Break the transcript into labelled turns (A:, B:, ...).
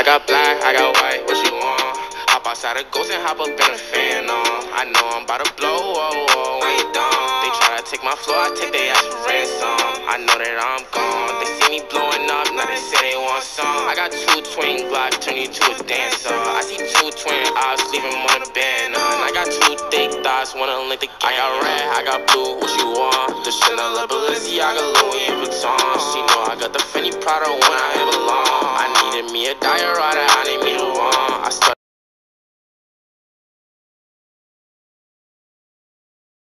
A: got black, I got white, what you want? Hop outside a ghost and hop up in a fan on. I know I'm about to blow, whoa, whoa, when you done. They try to take my floor, I take their ass for ransom. I know that I'm gone. They see me blowing up, now they say they want some. I got 2 twin Glocks, turn you to a dancer. I see 2 twin eyes, leave them on a banner. And I got 2 thick thighs, wanna link the game. I got red, I got blue, what you want? The Chanel, Balenciaga, Louis Vuitton. She know I got the Fendi Prada when I belong. I needed me a diet rider, I need me the one. I started